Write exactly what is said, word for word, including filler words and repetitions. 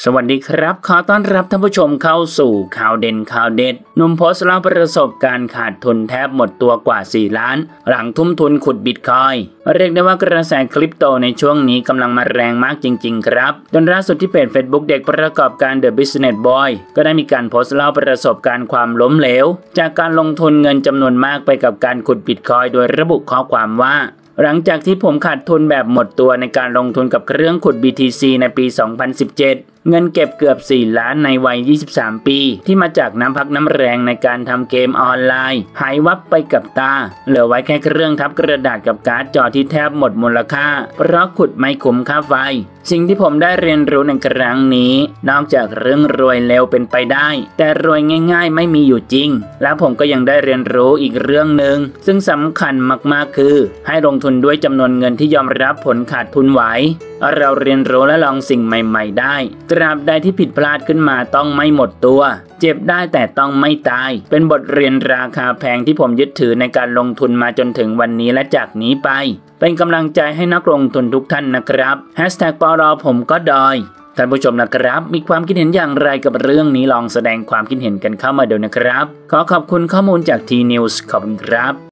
สวัสดีครับขอต้อนรับท่านผู้ชมเข้าสู่ข่าวเด่นข่าวเด็ดหนุ่มโพสต์เล่าประสบการณ์ขาดทุนแทบหมดตัวกว่าสี่ล้านหลังทุ่มทุนขุดบิตคอยน์เรียกได้ว่ากระแสคริปโตในช่วงนี้กำลังมาแรงมากจริงๆครับจนล่าสุดที่เพจ Facebook เด็กประกอบการ The Business Boy ก็ได้มีการโพสต์เล่าประสบการณ์ความล้มเหลวจากการลงทุนเงินจำนวนมากไปกับการขุดบิตคอยน์โดยระบุข้อความว่าหลังจากที่ผมขาดทุนแบบหมดตัวในการลงทุนกับเครื่องขุด บี ที ซี ในปี สองพันสิบเจ็ด เงินเก็บเกือบ สี่ ล้านในวัย ยี่สิบสาม ปีที่มาจากน้ำพักน้ำแรงในการทำเกมออนไลน์หายวับไปกับตาเหลือไว้แค่เครื่องทับกระดาษกับการ์ดจอที่แทบหมดมูลค่าเพราะขุดไม่คุ้มค่าไฟสิ่งที่ผมได้เรียนรู้ในครั้งนี้นอกจากเรื่องรวยเร็วเป็นไปได้แต่รวยง่ายๆไม่มีอยู่จริงและผมก็ยังได้เรียนรู้อีกเรื่องหนึ่งซึ่งสำคัญมากๆคือให้ลงทุนด้วยจำนวนเงินที่ยอมรับผลขาดทุนไหวเราเรียนรู้และลองสิ่งใหม่ๆได้ตราบใดที่ผิดพลาดขึ้นมาต้องไม่หมดตัวเจ็บได้แต่ต้องไม่ตายเป็นบทเรียนราคาแพงที่ผมยึดถือในการลงทุนมาจนถึงวันนี้และจากนี้ไปเป็นกำลังใจให้นักลงทุนทุกท่านนะครับแฮชแท็กปรผมก็ดอยท่านผู้ชมนะครับมีความคิดเห็นอย่างไรกับเรื่องนี้ลองแสดงความคิดเห็นกันเข้ามาดูนะครับขอขอบคุณข้อมูลจาก ที นิวส์ ขอบคุณครับ